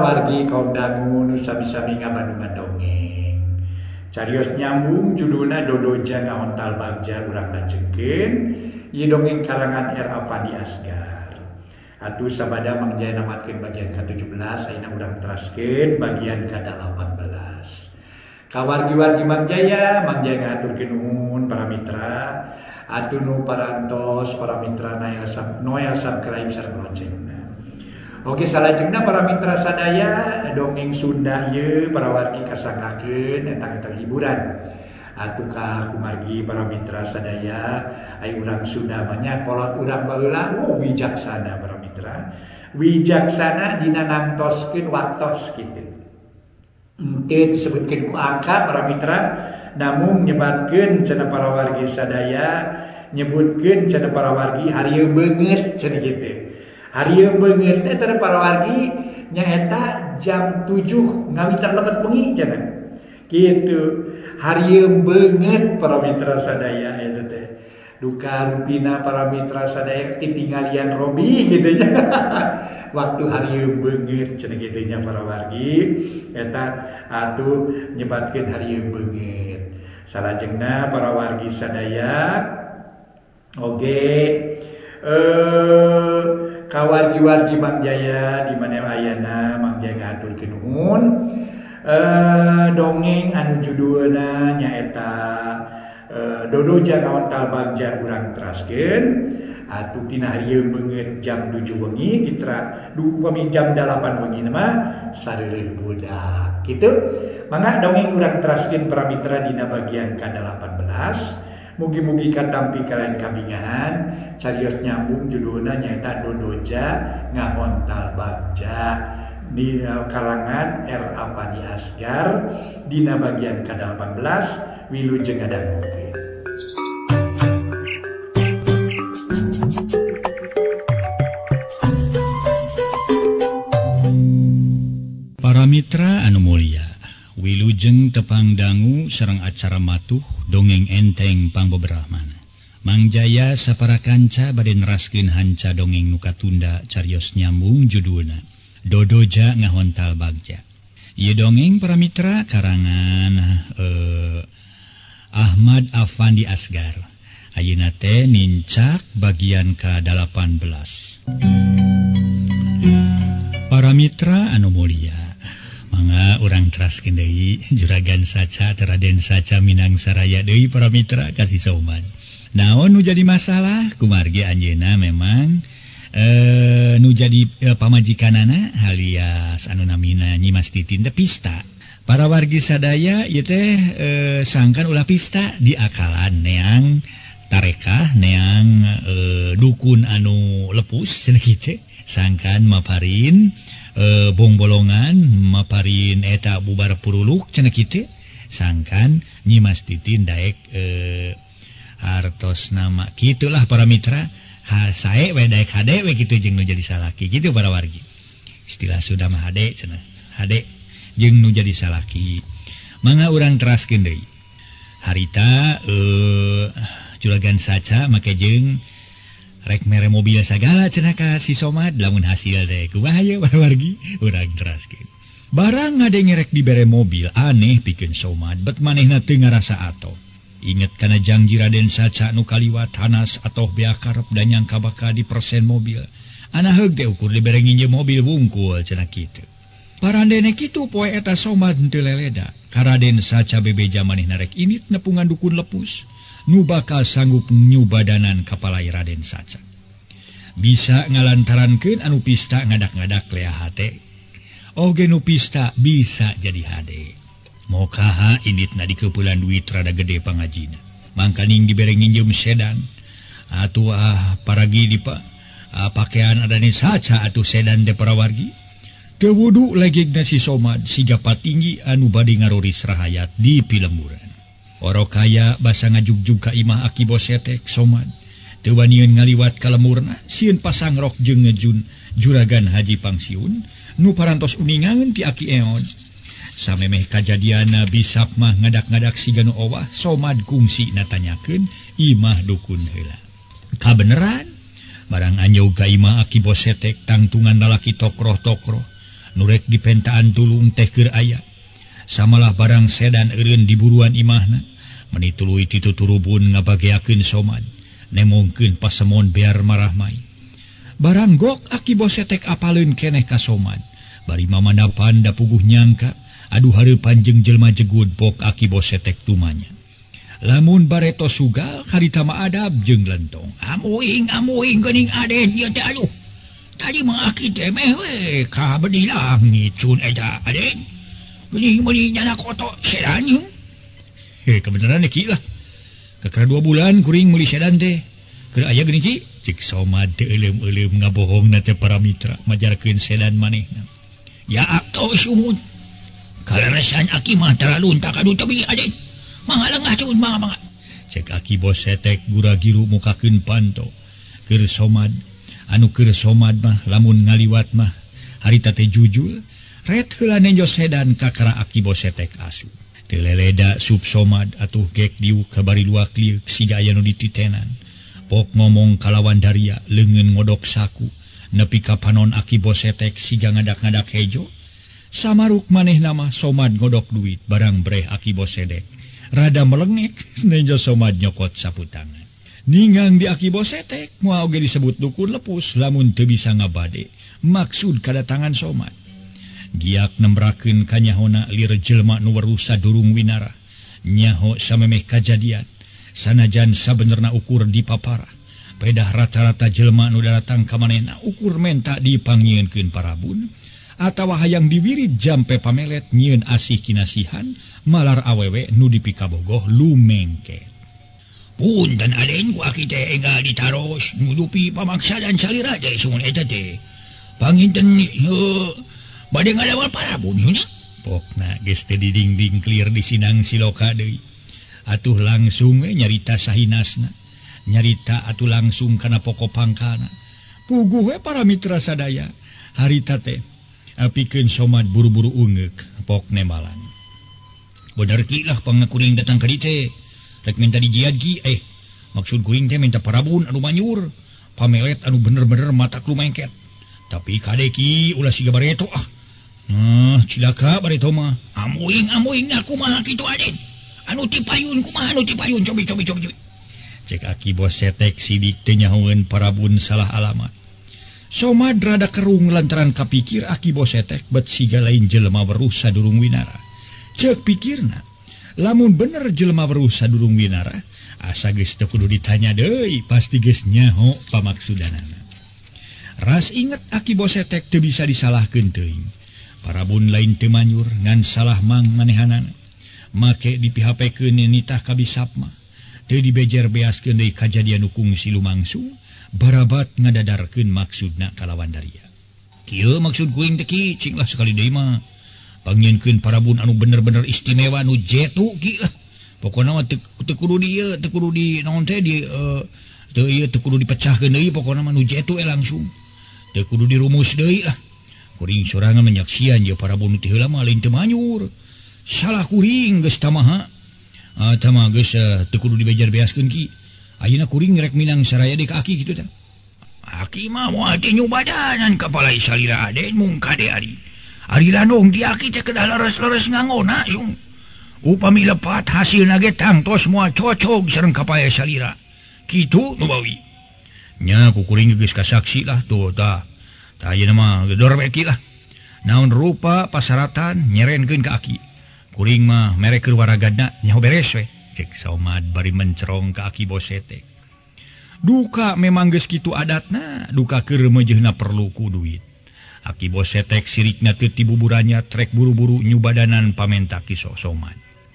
wargi kaum dangu nu sami-sami ngabandungan dongeng. Carios nyambung judulna Dodoja Ngahontal Bagja urang lajengkeun ieu dongeng karangan R. Afandi Asgar. Atuh sabada mangjaya namatkeun bagian ke-17 ayeuna urang teraskeun bagian ke-18. Kawargi-wargi mangjaya ngaturkeun nuhun para mitra. Atuh nu parantos para mitra noel subscribe sareng loncengna. Oke salajengna para mitra sadaya dongeng Sunda ieu para wargi kasangkakeun eta hiburan. Atuh ka kumargi para mitra sadaya ai urang Sunda mah nya kolot urang baheula wijaksana para mitra. Wijaksana dina nangtoskeun waktos kitu. Teu disebutkeun ku angka para mitra namun nyebatkeun cenah para wargi sadaya nyebutkeun cenah para wargi harieu beungeut cenah kitu. Harieu beungeut teh cenah para wargi nyaeta jam 7 ngawitar lepet bengi cenah. Kitu. Harieu beungeut para mitra sadaya eta teh. Duka rupina para mitra sadaya titinggalian Robi gitu nya. Waktu harieu beungeut cenah kitu nya para wargi eta atuh nyebatkeun harieu beungeut. Salajengna para wargi sadaya oge kawargi-wargi mangjaya di mana ayana mangjaya ngaturkeun nuhun dongeng anu judulna nyaeta Dodoja Ngahontal Bagja urang teraskeun atuh tina harieu beungeut jam 7 wengi ditra upami jam 8 wengi mah sareureuh budak kitu. Mangga dongeng urang teraskeun para mitra dina bagian ke-18. Mugi-mugi katampi kalian kabingahan carios nyambung judulna nyaeta Dodoja Ngahontal Bagja di kalangan R. Afandi Asgar dina bagian ke-18 wilujeng ngadangukeun. Para mitra anu mulia wilujeng tepang dangu sareng acara matuh dongeng enteng pangbeberahmana. Mangjaya sapara kanca bade neraskeun hanca dongeng nu katunda carios nyambung judulna Dodoja Ngahontal Bagja. Ieu dongeng para mitra karangan Ahmad Afandi Asgar. Ayeuna teh nincak bagian ke-18. Para mitra anu mulia mangga urang teraskeun deui juragan saca Raden Saca Minang Saraya deui para mitra kasih sauman. Naon nu jadi masalah kumargi anjeunna memang nu jadi pamajikanana alias anu namina Nyi Mas Titin teh pista. Para wargi sadaya ieu teh sangkan ulah pista di akalan neang tarekah neang dukun anu lepus cenah kitu sangkan maparin bongbolongan maparin eta bubar puruluk cenah kitu sangkan Nyi Mas Titin daek hartos nama gitulah para mitra sae we daek hade we kitu jeung nu jadi salaki kitu para wargi. Istilah sudah mah hade cenah hade jeung nu jadi salaki. Mangga urang teraskeun deui. Harita juragan saca make jeung rek mere mobil sagala cenah ka si Somad lamun hasil teh kumaha ye para wargi urang teraskeun. Barang ngadenge rek dibere mobil aneh pikeun Somad bet manehna teu ngarasa ato. Inget kana janji Raden Saca nu kaliwat hanas atoh beakarep dan nyangka bakal di persen mobil. Anaheug teh ukur dibere nginjeu mobil wungkul cenah kitu. Parandene kitu poe eta Somad henteu leleda. Ka Raden Saca bebeja manehna rek init nepungan dukun lepus nu bakal sanggup nyubadanan kapalai Raden Saca. Bisa ngalantarankeun anu pista ngadak-ngadak lea hate. Oge nu pista bisa jadi hade. Mokaha initna dikeupulan duit rada gede pangajina. Mangkaning dibere nginjem sedan. Atuh paragi di pakaian Raden Saca atuh sedan teh para wargi. Teu wudu legegna si Somad siga patinggi anu bade ngaroris rahayat di Pilemburan. Orokaya basa ngajugjug ka imah aki bosetek Somad. Teu waniun ngaliwat ka lemurna sieun pasang rok jeung ngejun juragan Haji Pangsiun nu parantos uningangeun ti aki eon. Samemeh kajadiana bisap mah ngadak-ngadak siga nu owah Somad kungsi natanyakeun imah dukun heula. Kabeneran barang anjeug ka imah aki bosetek tangtungan lalaki tokroh-tokroh nurek di pentaan tulung teh keur aya samalah barang sedan eureun diburuan imahna meni tuluy tituturubun ngabageakeun somad nemongkeun pasemon bear marah mai barang gok aki bosetek apaleun keneh ka somad bari mamanapan da puguh nyangka aduh hareupan jeung jelema jegud bok aki bosetek tumanya lamun bareto sugal harita mah adab jeung lentong amuing geuning aden ieu teh aduh tadi mah aki teh meh we ka bedilang ngicun eta aden geuning meuni nyana koto sedan yung kebenaran ki lah kakara 2 bulan kuring meuli sedan teh keur aya geuning ci cik somad teu euleum ngabohongna teh para mitra majarkeun sedan manehna ya akto sumut kaleresan aki mah terlalu tak kadu tebi aden mangalengah cun mangga cek aki bosetek gura-giru mukakeun panto keur somad anu keur somad mah lamun ngaliwat mah harita teh jujul ret heula nenjo sedan kakara aki bosetek asu teu leleda sub somad atuh gek diuk kabari luak liuk siga aya nu dititenan pok ngomong kalawan daria leungeun ngodok saku nepi ka panon aki bosetek siga ngadak-ngadak hejo samaruk manehna mah somad ngodok duit barang breh aki bosetek rada melengek nenjo somad nyokot sapu tangan ningang di aki bosetek moal oge disebut dukun lepus lamun teu bisa ngabade maksud kadatangan somad giak nembrakeun kanyahona lir jelema nu weruh sadurung winara nyaho samemeh kajadian sanajan sabenerna ukur dipaparah pedah rata-rata jelema nu datang ka manehna ukur menta dipanggieunkeun parabun atawa hayang diwirid jampe pamelet nyieun asih kinasihan malar awewe nu dipikabogoh lumengket punten aden ku aki teh enggal ditaros nudupi pamaksa dan salira teh sungun eta teh panginten bade ngadawal parabun nya pokna geus teh didingding clear di sinang siloka deui atuh langsung nyarita sahinasna nyarita atuh langsung kana pokok pangkana puguh we para mitra sadaya harita teh apikeun somad buru-buru ungeuk pok nemalan bener ki lah pangakuring datang ka dieu teh rek minta dijiad ki maksud kuring teh minta parabun anu manyur pamelet anu bener-bener mata lumengket tapi kade ki ulah siga bareto cilaka bareto mah amuing aku mah kitu aden anu tipayun kumaha anu tipayun cobi cek aki bosetek sidik teh nyahoeun parabun salah alamat somad rada kerung lantaran kapikir aki bosetek bet siga lain jelema weruh sadurung winara cek pikirna lamun bener jelema weruh sadurung winara asa geus teu kudu ditanya deui pasti geus nyaho pamaksudanana ras inget aki bosetek teu bisa disalahkeun teuing parabun lain teu manyur ngan salah mang manehanana make dipihapekeun nitah kabisap mah teu dibejer beaskeun deui kajadian nu kungsi lumangsung barabat ngadadarkeun maksudna kalawan daria kieu maksud kuing teh ki cing lah sekali deui mah pangieunkeun parabun anu bener-bener istimewa nu jetu ki lah pokona mah teu kudu dieu teu kudu di naon teh di teu kudu dipecahkeun deui pokona mah nu jetu langsung teu kudu dirumus deui lah kuring sorangan menyaksian ye parabun teh heula mah lain teu manyur salah kuring geus tamaha tama geus teu kudu dibejer beaskeun ki ayeuna kuring rek minang saraya di ka aki kitu teh aki mah moal teh nyubadanan kapala salira aden mung kade ari landong di aki teh kedah leres-leres ngangona yung upami lepat hasilna ge tangtos moal cocok sareng kapala salira kitu nu bawi nya ku kuring geus kasaksi lah tuh tah ayeuna mah gedor we ki lah naon rupa pasaratan nyerenkeun ka aki kuring mah mere keur waragadna nyaho beres we cek somad bari mencerong ka aki bosetek duka memang geus kitu adatna duka keur meujeuhna perlu ku duit aki bosetek sirikna teu tibuburannya trek buru-buru nyubadanan pamenta ki somad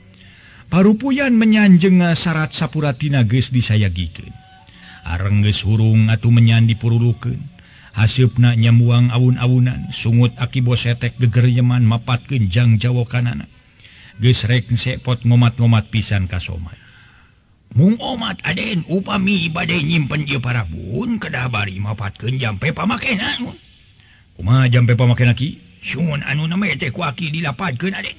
parupuyan menyanjeng syarat sapuratina geus disayagikeun areng geus hurung atuh menyan dipurulukeun haseupna nyamuang awun-awunan sungut aki bosetek gegeryeman mapatkeun jang jawokanana geus rek sepot ngomat-ngomat pisan ka somad mung omat aden upami bade nyimpen ieu parabun kedah bari mapatkeun jampe pamakena kumaha jampe pamakena ki sungun anu name teh ku aki dilapadkeun aden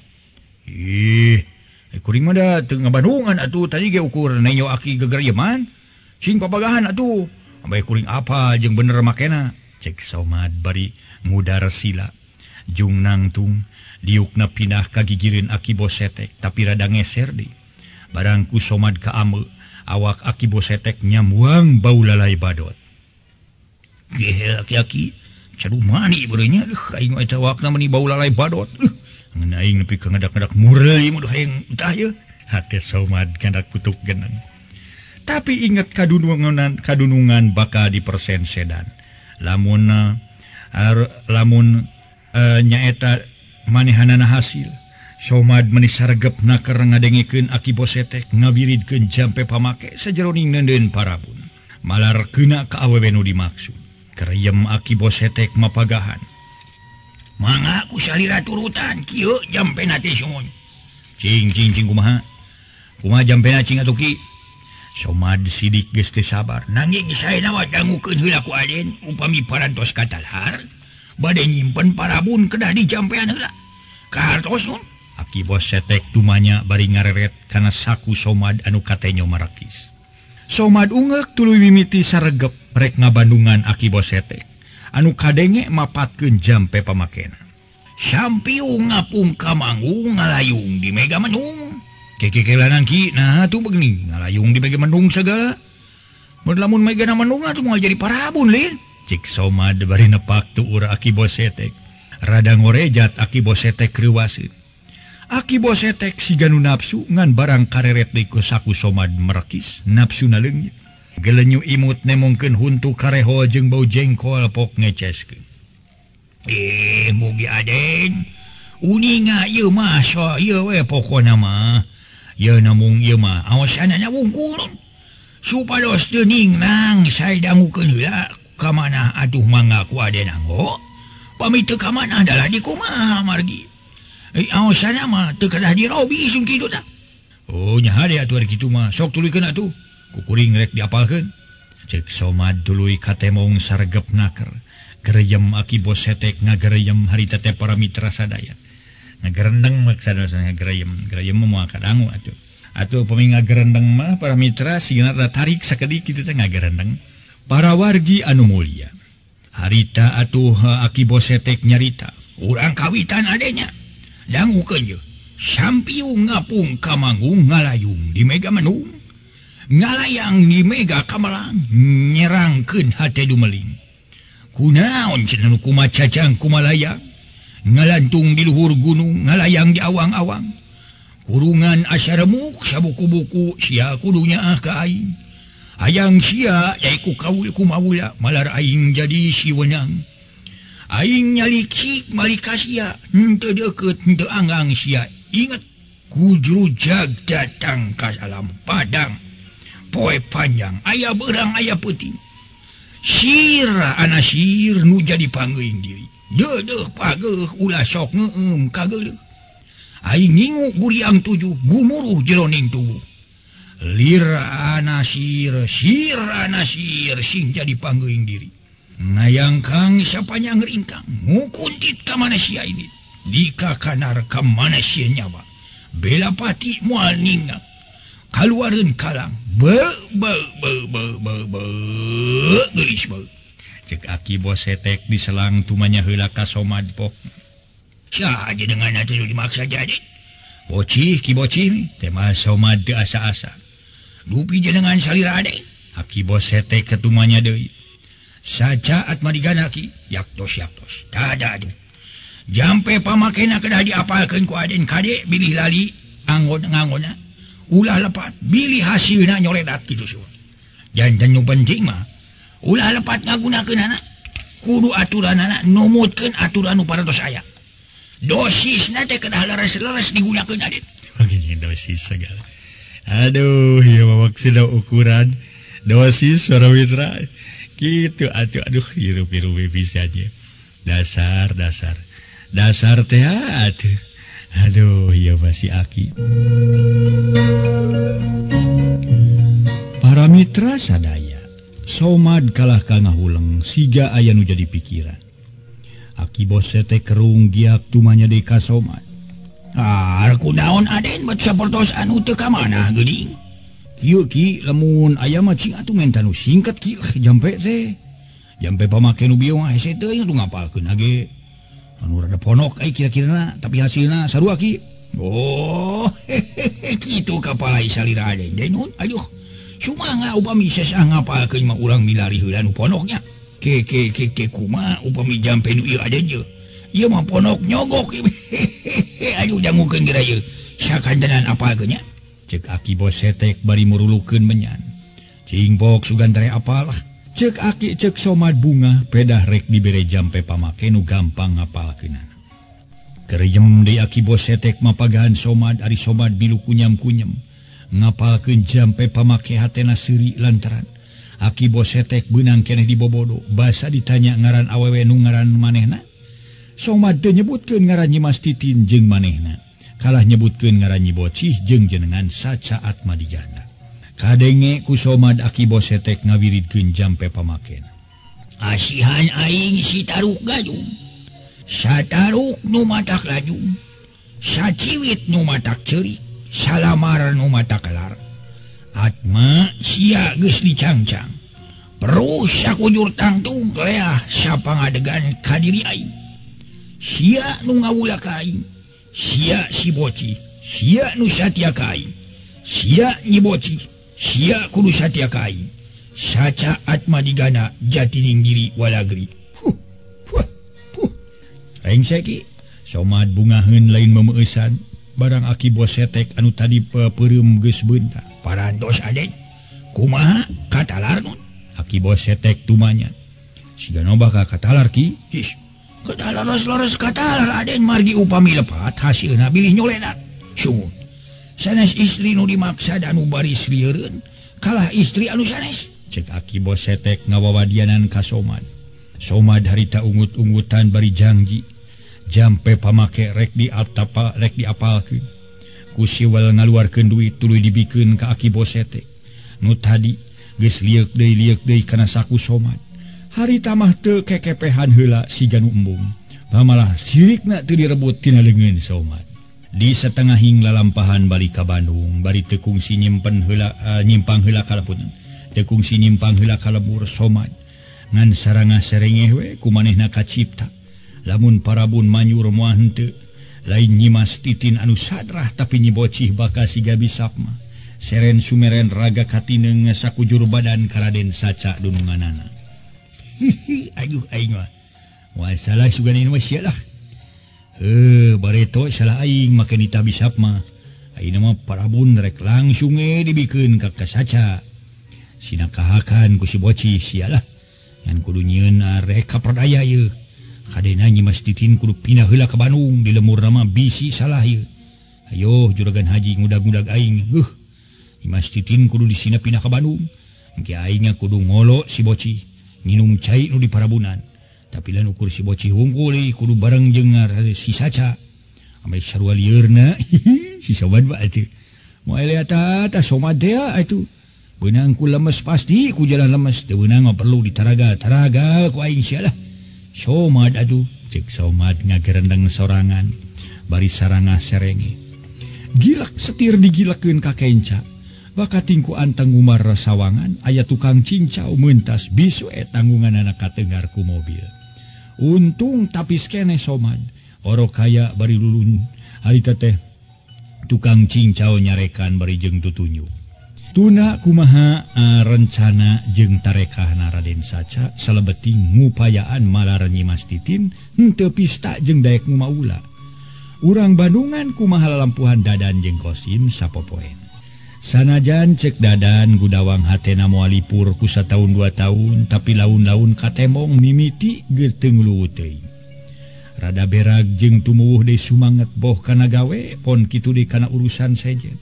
kuring mah da teu ngabandungan atuh tadi ge ukur nenyo aki gegeryeman sing papagahan atuh ambai kuring apa jeung bener makena cek somad bari ngudar sila Jung nangtung diukna pindah ka gigireun Aki Bosetek tapi rada ngeser deui. Barangku somad ka ame, awak Aki Bosetek nyamuang bau lalai badot. Gehel aki-aki, cadu mani berenya, aing eta awakna meni bau lalai badot. Ngan aing nepi ka ngadak-ngadak mureuy mudah hayang entah ye. Hate somad kandak kutuk genang. Tapi ingat kadunungan bakal dipersen sedan. Lamun nyaeta manehanana hasil. Somad meni sargep naker ngadengikeun Aki Bosetek ngabiridkeun jampe pamake sajeroning neundeun parabun. Malar keuna ka awewe nu dimaksud. Kereyem Aki Bosetek mapagahan. Mangga ku salira turutan kieu jampena teh sungun. Cing kumaha? Kumaha jampena cing atuh ki? Somad sidik geus teu sabar. Nanging saena mah dangukeun heula ku Aden upami parantos katalhar bade nyimpen parabun kedah di jampean heula. Kahartos nun. Aki Bosetek tumanya bari ngareret kana saku somad anu katenyo marakis. Somad ungek tuluy mimiti saregep rek ngabandungan Aki Bosetek anu kadenge mapatkeun jampe pamakena. Sampiung ngapung ka manggung ngalayung di Mega Mendung. Kekelanan ki nah tuh begini ngalayung di Mega Mendung segala. Mun lamun Mega Mendung atuh moal jadi parabun lin. Cik Somad bari nepak tuur Aki Bosetek. Rada ngorejat Aki Bosetek reuwaseun. Aki Bosetek siganu nafsu ngan barang kareret deui ku saku somad merekis nafsuna leungit. Gelenyu imut nemongkeun huntu kareho jeung bau jengkol pok ngeceskeun. Mugi Aden uninga ieu mah so ieu we pokona mah. Ieu namung ieu mah aosanana wungkul. Supados teu ningnang sae dangukeun heula ka manah atuh mangga ku Aden anggo. Pami teu ka manah adalah di kumaha margi. Aosana mah teu kadah dirobi sun kitu tah. Oh nyaha deui atuh kitu mah. Sok tuluykeun atuh. Kukuring rek diapalkeun. Cek Somad tuluy katemong sargep naker. Gereyem Aki Bosetek ngagereyem harita teh para mitra sadaya. Ngagerendeng maksana ngagereyem. Gereyem mah kadangu atuh. Atuh pami ngagerendeng mah para mitra sigana tarik sakedik kitu teh ngagerendeng. Para wargi anu mulia. Harita atuh Aki Bosetek nyarita. Urang kawitan adenya. Dangukeun je. Sampiung ngapung ka manggung ngalayung di Mega Mendung. Ngalayang di Mega Kamalang nyerangkeun hate dumeling. Kunaon cenah kumaha cacang kumalayang. Ngalantung di luhur gunung ngalayang di awang-awang. Kurungan asa remuk sabuku-buku sia kudunya ka aing. Hayang sia yaiku kaul kumawula malar aing jadi si wenang. Aing nyalikik malika sia henteu deukeut henteu anggang sia. Ingat kujrujag datang ka alam padang. Poe panjang aya beurang aya peuting. Sira ana sir nu jadi panggeuing diri. Deudeuh pageuh ulah sok ngeueum kageuleuh. Aing ngingu guriang 7 gumuruh jeroning tubuh. Lira ana sir sing jadi panggeuing diri. Ngayangkang sapanya ngeringkang ngukuntit ka manusia ini dikakanar ka manusia nyawa bela pati moal ninggak kaluareun kalang gelis cek Aki Bosetek diselang tumanya heula ka Somad pok saja dengan atuh dimaksa jadi bocih ki bocih teh mah Somad teu asa-asa dupi jenengan salira ade Aki Bosetek ketumanya deui. Sajaat madigana ki yaktos tada aduh jampe pamakena kedah diapalkeun ku Aden kade bilih lali anggon-anggonna ulah lepat bilih hasilna nyoredat kitu suh janten nu penting mah ulah lepat ngagunakeunana kudu aturanana numutkeun aturan nu parantos aya dosisna teh kedah leres-leres digunakeun Aden dosis segala aduh ieu mah maksudna ukuran dosis para mitra gitu aduh hirup-hirup pisannya dasar teh aduh ya masih Aki. Para mitra sadaya Somad kalah ka ngahuleng siga aya nu jadi pikiran. Aki Bosetek kerung giak tumanya deui ka Somad. Kunaon Aden bet sapertos anu teu ka manah geuning. Kieu ki lamun aya mah cing atuh ngenta nu singkat ki jampe teh. Jampe pamake nu bieu mah hese teuing atuh ngapalkeun age. anu rada ponok kira-kira tapi hasilna sarua ki. Oh kitu kapalai salira ade nun aduh sumaha upami sesah ngapalkeun mah urang milari heula nu ponoknya ke kumaha upami jampe nu ieu ade je ieu mah ponok nyogok aduh dangukeun geura ieu sakantenan apalkeun nya cek Aki Bos Setek bari murulukeun menyan cing pok sugan tere apalah cek Aki cek Somad Bunga pedah rek dibere jampe pamake nu gampang ngapalkeunana kerjem di Aki Bos Setek mapagahan Somad ari Somad bilu kunyam-kunyam ngapalkeun jampe pamake hatena seuri lantaran Aki Bos Setek beunang keneh dibobodo basa ditanya ngaran awewe nu ngaran manehna Somad teu nyebutkeun ngaran Nyi Mas Titin jeung manehna kalah nyebutkeun ngaran Nyi Bocih jeung jenengan sacaat madigana kadenge ku Somad Aki Bos Setek ngawiridkeun jampe pamakena asihan aing si Taruk Gayung sataruk nu matak lajung saciwit nu matak ceurik salamar nu matak kelar atma sia geus dicangcang perus sakujur tangtung leah sapangadegan ka diri aing sia nu ngawula ka aing sia si Bocih sia nu satia ka aing sia Nyi Bocih sia kudu satia ka aing sacaat madigana jatininggiri walagri aing saiki Somad bungaheun lain memeueusan barang Aki Bos Setek anu tadi peureum geus beuntar parantos ade kumaha katalar nun Aki Bos Setek tumanya sigana bakal katalar ki cis katalar lores katalar aden margi upami lepat hasilna bilih nyoledat sungguh sanes istri nu dimaksa dan nu baris lieureun kalah istri anu sanes cek Aki Bos Setek ngawawadianan ka Somad Somad harita ungut-ungutan bari janji jampe pamake rek diapalkeun ku siwal ngaluarkeun duit tuluy dibikeun ka Aki Bos Setek nu tadi geus liek deui kana saku Somad harita mah teu kekepehan heula siga nu embung pamalah sirikna teu direbut tina leungeun Somad di satengahing lalampahan balik ka Bandung bari teu kungsi nyimpen heula nyimpang heula kalapunten teu kungsi nyimpang heula ka lembur Somad ngan sarangah serengeh we ku manehna kacipta lamun parabun manyur moal henteu lain Nyi Mas Titin anu sadrah tapi Nyi Bocih bakal siga bisapma seren sumeren raga katineng sakujur badan ka Raden Saca dununganana aduh aing mah moal salah suganeun mah sialah bareto salah aing make nita bisapma ayeuna mah parabun rek langsung dibikeun ka Saca sinakahakan ku si Bocih sialah ngan kudu nyieun rek ka pradaya ieu kadena Nyi Mas Titin kudu pindah heula ka Bandung di lemur nama bisi salah ieu ayo juragan haji ngudag-ngudag aing Nyi Mas Titin kudu disina pindah ka Bandung engke aing kudu ngolo si Bocih nginum cai nu di parabunan tapi lain ukur si Bocih hungkul kudu bareng jeung si Saca ame sarua liurna si sobat ba atuh moal eta tah Somad teh atuh beunang ku lemes pasti ku jalan lemes teu beunang mah perlu ditaraga ku aing sia lah Somad aduh cek Somad ngagerendeng sorangan bari sarangah serenge gilak setir digilakeun ka kenca bakating ku anteng umar sawangan aya tukang cincau meuntas bisu tanggunganana kateungar ku mobil untung tapis keneh Somad oro kaya bari lulun harita teh tukang cincau nyarekan bari jeung tutunyu tuna kumaha rencana jeung tarekahna Raden Saca salebeting ngupayaan malar Nyi Mas Titin henteu pista jeung daek nu maula urang Bandungan kumaha lalampuhan Dadan jeung Kosim sapopoen sanajan cek Dadan gudawang hatena moal lipur ku sataun 2 taun tapi laun-laun katemong mimiti geus teu ngluwut teuing rada berag jeung tumuwuh deui sumanget boh kana gawe pon kitu deui kana urusan sejen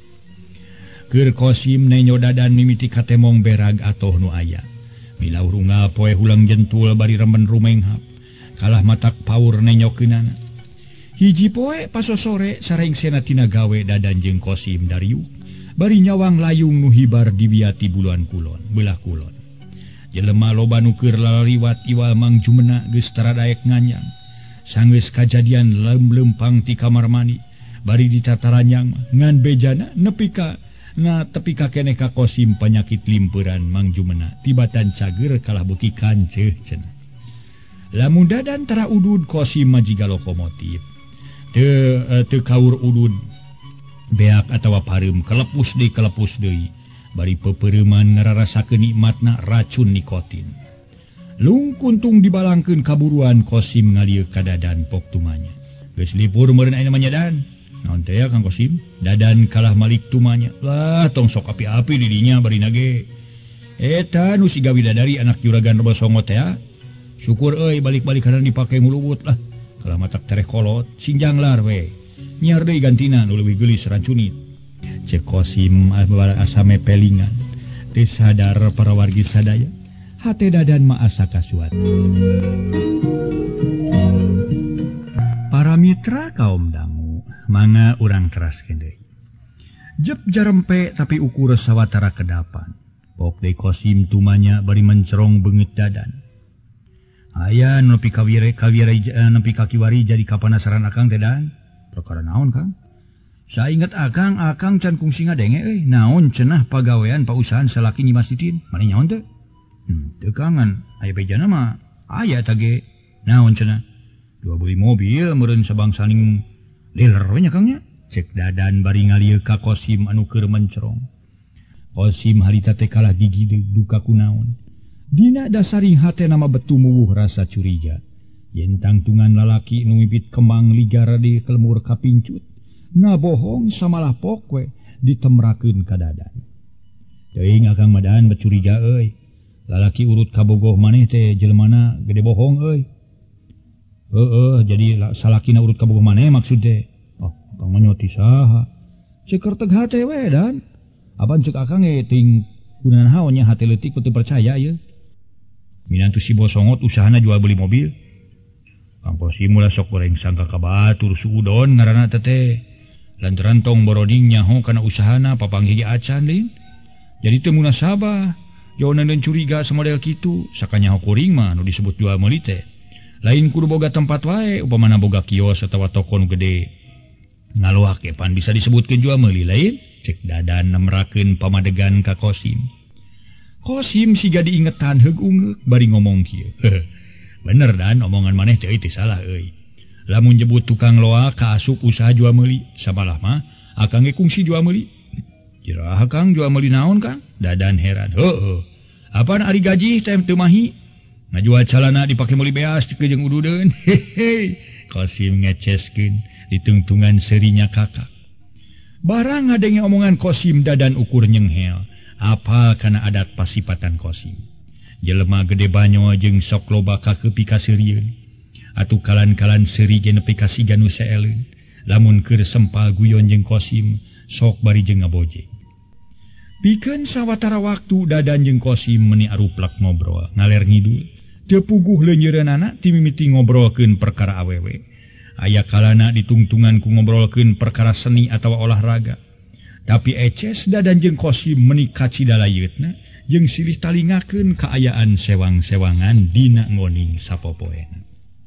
keur Kosim nenyo Dadan mimiti katemong berag atoh nu aya mila urungal poe hulang jentul bari remen rumenghap kalah matak paur nenyokeunana hiji poe pasosore sarengsena tina gawe Dadan jeung Kosim dariuk bari nyawang layung nu hibar di wiati buluan kulon belah kulon jelema loba nu keur lalariwat iwal Mang Jumena geus taradaek nganyang sanggeus kajadian lempang ti kamar mandi bari ditataranyang ngan bejana nepi ka tepi ka keneh ka Kosim penyakit limpeuran Mang Jumena tibatan cager kalah beuki kanceuh cenah lamun dadan tara udud Qasim majiga lokomotif teu kaur udud beak atawa pareum kelepus deui bari pepeureman ngararasakeun nikmatna racun nikotin. Lungkuntung dibalangkeun kaburuan Qasim ngalieu ka dadan pok tumanya. Geus lipur meureun aya namanya dadan. Naon teh ya Kang Qasim? Dadan kalah malik tumanya. Lah tong sok api-api di dinya bari nage. Eta nu siga widadari anak juragan Rebo Songo teh. Syukur euy balik-balik kana dipake ngulubut lah. Kalah matak tereh kolot, sinjang lar we. Nyiar deui gantina nu leuwih geulis rancunit. Cek Qasim asame pelingan. Teu sadar para wargi sadaya. Hate dadan maasa kasuat. Para mitra kaum dangu, mangga urang keraskeun deui. Jep jarempe tapi ukur sawatara kedapan. Pok deui Qasim tumanya bari mencerong beungeut dadan. Aya nepi nepi ka kiwari jadi kapanasaran akang teh dan. Perkara naon Kang? Sainget akang can kungsi ngadenge euy. Naon cenah pagawean pausahaan salaki Nyi Masdidin? Mane nyaon teh? Teu kangen, aya bejana mah aya tage. Naon cenah? Dua beli mobil meureun sabang saling dealer we nya Kangnya. Cek dadan bari ngalieu ka Qasim anu keur mencerong. Qasim harita teh kalah gigi duka kunaon. Dina dasaring hate nama betumuwuh rasa curiga. Yen tangtungan lalaki nu mipit kemang ligara di kelemur kapincut. Ngabohong samalah pok we ditemrakeun ka dadan. Teuing akang madan becuriga euy. Lalaki urut kabogoh maneh teh jelmana gede bohong euy. Jadi salakina urut kabogoh maneh maksud teh. Oh, kang manyoti saha? Ceker teg hate we dan. Aban ceuk akang ting kunaha nya hate leutik teu percaya ye. Minantu si Bosongot usahana jual beli mobil. Kang Qasim mula sok goreng sangka ka batur suudon ngaranna teh. Lantaran tong boroding nyaho kana usahana papanggih acan deui. Jadi teu munasabah. Jaunan dan curiga samodel kitu, sakanya kuring mah nu disebut jual meuli teh. Lain kudu boga tempat wae, upamana boga kios atawa toko nu gede. Ngaloak pan bisa disebutkeun jual meuli lain, cek dadan nemrakeun pamadegan ka Qasim. Qasim siga diingetan heug-ungeuk bari ngomong kieu. Bener dan omongan maneh teh teu salah euy. Lamun nyebut tukang loak ka asup usaha jual meuli, sabalah mah akang ge kungsi jual meuli. Kiraha Kang jual meuli naon Kang? Dadan heran. Heueuh. Apaan ari gaji teh teu mahi? Ngajual calana dipake meuli beas teu jeung ududeun. Hehe. Qasim ngeceskeun ditungtungan serinya kakak. Barang ngadenge omongan Qasim dadan ukur nyenghel. Apa kana adat pasipatan Qasim. Jelema gede banyo jeung sok loba kakepi ka seurieun. Atuh kalan-kalan seuri ge nepi ka siga nu saeleun. Lamun keur sempal guyon jeung Qasim sok bari jeung ngabojeng. Pikeun sawatara waktu dadan jeung Qasim meuni aruplak ngobrol ngaler ngidul. Teu puguh leunyereunana ti mimiti ngobrolkeun perkara awewe. Aya kalana ditungtungan ku ngobrolkeun perkara seni atawa olahraga. Tapi eces dadan jeung Qasim meuni kacidalayeutna jeung silih talingakeun kaayaan sewang-sewangan dina ngoning sapopoena.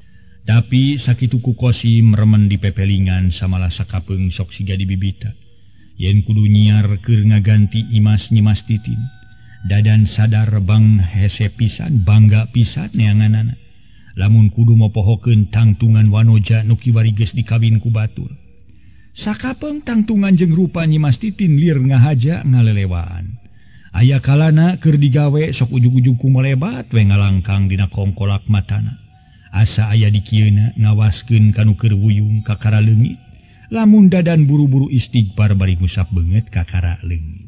Tapi sakitu ku Qasim remen dipepelingan samalah sakapeung sok siga dibibita. Yen kudu nyiar keur ngaganti Nyi Masdidin. Dadan sadar bang hese pisan, bangga pisan neanganana. Lamun kudu mopohokeun tangtungan wanoja nu kiwari geus dikawin ku batur. Sakapeung tangtungan jeung rupa Nyi Masdidin lir ngahaja ngalelewaan. Aya kalana keur digawe sok ujug-ujug ku melebat we ngalangkang dina kongkolak matana. Asa aya di kieuna ngawaskeun kanu keur wuyung ka kara leungit. Lamun dadan buru-buru istighfar bari ngusap beungeut ka kara leungit.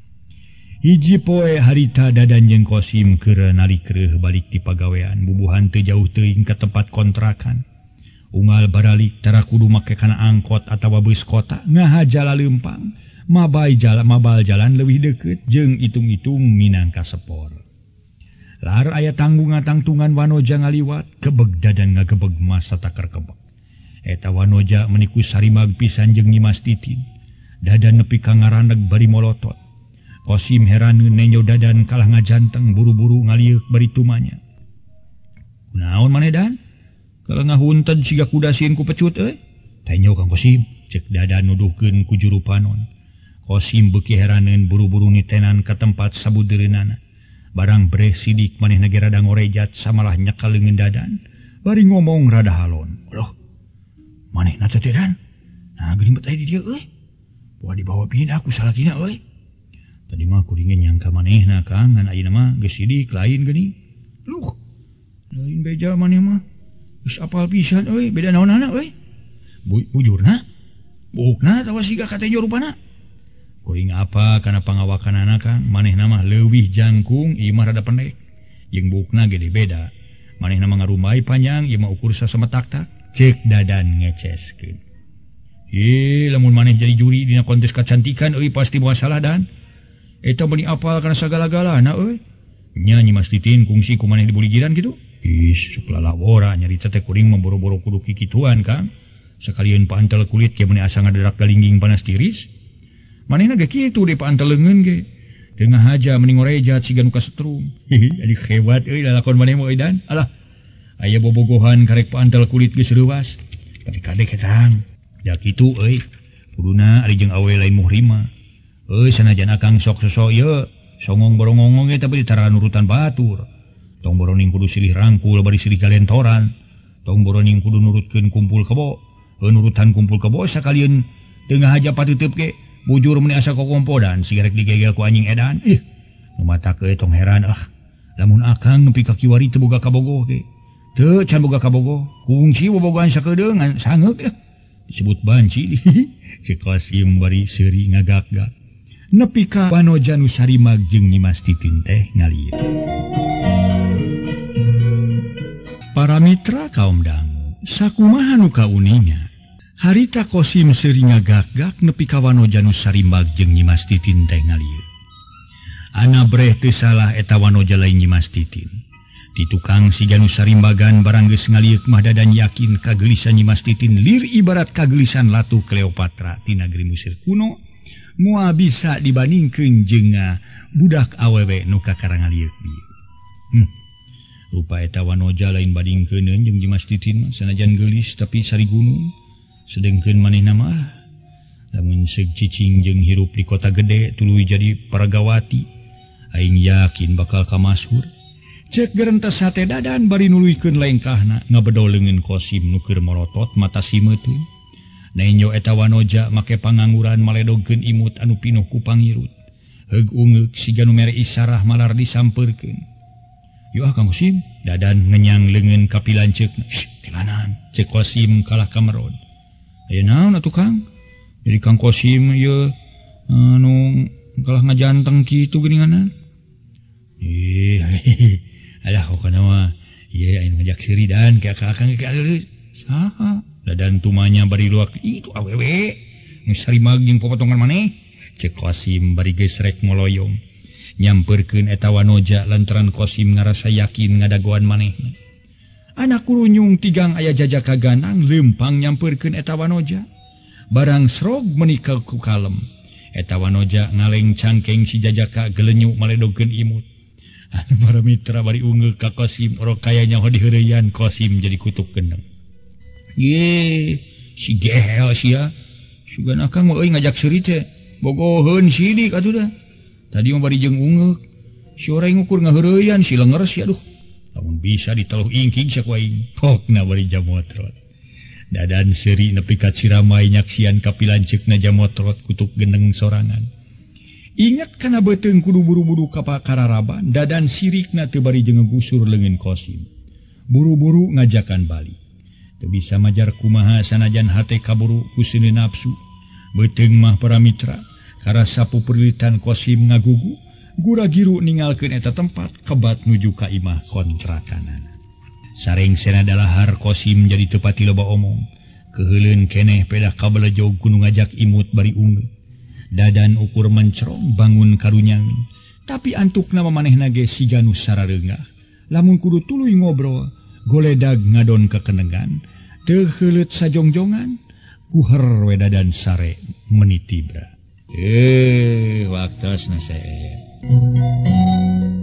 Hiji poe harita dadan jeung Qasim keur nalikreuh balik ti pagawean bubuhan teu jauh teuing ka tempat kontrakan. Unggal baralik tara kudu make kana angkot atawa bus kota ngahajala leumpang, mabal jalan leuwih deukeut jeung itung-itung minangka sepor. Lar aya tangtungan wanoja ngaliwat, kebeg dadan ngagebeg masa takar kebeg. Eta wanoja meniku sarimag pisan jeung Nyi Masdidin. Dadan nepi ka ngaraneg bari molotot. Qasim heraneun nenyo dadan kalah ngajanteng buru-buru ngalieuh bari tumanya. Kunaon maneh dan? Kalau ngahunted siga kuda sieun ku pecut euy. Tanyo Kang Qasim, cek dadan nuduhkeun ku juru panon. Qasim beuki heraneun buru-buru nitenan ka tempat sabudeureunana. Barang breh sidik manehna ge rada ngorejat samalah nyekaleungeun dadan. bari ngomong rada halon. Loh, manehna teh dan? Nah, geuning teh di dieu euy. Poa dibawa pindah ku salakina euy. Tadi mah kuringin nyangka manehna Kang, ngan ayeuna mah geus sidik lain geuning. Luh, lain beja maneh mah. Geus apal pisan euy, beda naonana euy. Bujurna? Buukna tawa siga katejo rupana. Kuring apa kana pangawakanana Kang, manehna mah leuwih jangkung, ieu mah rada pendek. Jeung buukna gede beda. Manehna mah ngarumbai panjang, ieu mah ukur sasemetak-tak. Cek Dadan ngeceskeun. Lamun maneh jadi juri dina kontes kecantikan euy pasti moal salah Dan. Eta bani apal kana sagala-galana euy. Nya Nyi Mas Titin kungsi ku maneh di buligiran kitu. Sok lalawora nyarita teh kuring memboro-boro kudu kikituan Kang. Sakalian paantel kulit ke maneh asa ngaderak galingging panas tiris. Manehna ge kitu di paantel leungeun ge. Tengah aja mending ngoreja siga nu kasetrum. Adik hebat euy lalakon maneh mah euy Dan. Alah. Aya bobogohan karek paantel kulit geus reuwas. Tapi kadek ketang. Da kitu euy. Kuduna ari jeung awe lain muhrima. Euy sanajan akang sok sosok ieu songong borongongong ge tapi ditara nurutan batur. Tong boroning kudu silih rangkul bari silih galentoran. Tong boroning kudu nurutkeun kumpul kebo. Nurutan kumpul kebo sakalian tengah aja pateuteub ke bujur meni asa kokompodan sigarek digegel ku anjing edan. Nu matak euy tong heran lamun akang nepi ka kiwari teu boga kabogoh ge. Teu can boga kabogoh, kungsi bobogohan sakedeung ngan sangeuk disebut banci. Si Qasim bari seuri ngagak-gak. Nepi ka Wanoja nu sarimag jeung Nyi Mas Titin teh ngalieu. Para mitra kaum dangu, sakumaha nu kauninya. Harita Qasim seuri ngagak-gak nepi ka Wanoja nu sarimag jeung Nyi Mas Titin teh ngalieu. Ana breh teu salah eta Wanoja lain Nyi Mas Titin. Di tukang siga nu sarimbagan barang geus ngaliuk mah Dadan yakin kagelisan Nyi Mas Titin lir ibarat kagelisan Latu Kleopatra ti nagri Mesir kuno. Moal bisa dibandingkeun jeung budak awewe nu kakara ngaliuk dieu. Rupa eta Wanoja lain bandingkeuneun jeung Nyi Mas Titin mah sanajan geulis tapi sari gunung. Sedengkeun manehna mah lamun seug cicing jeung hirup di kota gede tuluy jadi paragawati, aing yakin bakal kamasyhur. Cek gerentes hate Dadan bari nuluykeun lengkahna ngabedo leungeun Qasim nu keur morotot mata simeuteun. Nainjo eta Wanoja make pangangguran maledogkeun imut anu pinuh ku pangirut. Heug ungeuk siga nu mere isarah malar disampeurkeun. Yo Kang Qasim, Dadan ngenyang leungeun ka pilanceukna. Tilanan, cek Qasim kalah kamerod. Aya naon atuh Kang? Jadi Kang Qasim ieu anu kalah ngajanteng kitu geuninganna. Alah kana mah ieu aya ngajak seuri Dan ka akang ke aleureus. Saha? Dadan tumanya bari luak itu awewe nu sarimag jeung popotongan maneh. Cek Qasim bari geus rek ngoloyong nyampeurkeun eta Wanoja lantaran Qasim ngarasa yakin ngadagoan manehna. Anak kurunyung tigang aya jajaka ganang lempang nyampeurkeun eta Wanoja. Barang srog menikah ku kalem. Eta Wanoja ngaleng cangkeng si jajaka gelenyu maledogkeun imut. Para mitra bari ungeuk ka Qasim orok kaya nyaho diheureuyan Qasim jadi kutub gendeng. Si gehel sia. Sugan akang euy ngajak seuri teh bogoheun sidik atuh da. Tadi mah bari jeung ungeuk. Si oreng ngukur ngaheureuyan si lenger sia aduh. Lamun bisa diteluh ingking sak wae. Pokna bari jamotrot. Dadan seuri nepi ka Ciramai nyaksian ka pilanceukna jamotrot kutub gendeng sorangan. Ingat kana beuteung kudu buru-buru ka Kararaban, Dadan sirikna teu bari jeung ngegusur leungeun Qasim. Buru-buru ngajakan bali. Teu bisa majar kumaha sanajan hate kaburu ku seuneu nafsu. Beuteung mah para mitra, karasa pupurilitan Qasim ngagugu, gura-giru ninggalkeun eta tempat kebat nuju ka imah kontrakanana. Sareng sena dalahar Qasim jadi teu pati loba omong. Keheuleuan keneh pedah kabelejog kudu ngajak imut bari ungeuk. Dadan ukur mencrong bangun karunyangin. Tapi antukna mamanehna ge siga nu sarareungah. Lamun kudu tuluy ngobrol, goledag ngadon kekenengan, teu heuleut sajongjongan, kuher we Dadan sare menitibra. Waktosna sae.